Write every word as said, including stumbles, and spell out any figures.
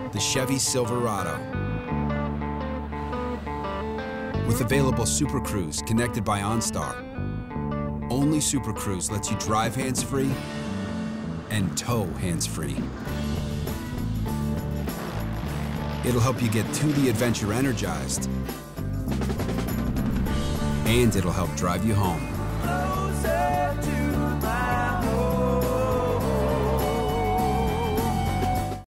the Chevy Silverado. With available Super Cruise connected by OnStar, only Super Cruise lets you drive hands-free and tow hands-free. It'll help you get to the adventure energized, and it'll help drive you home.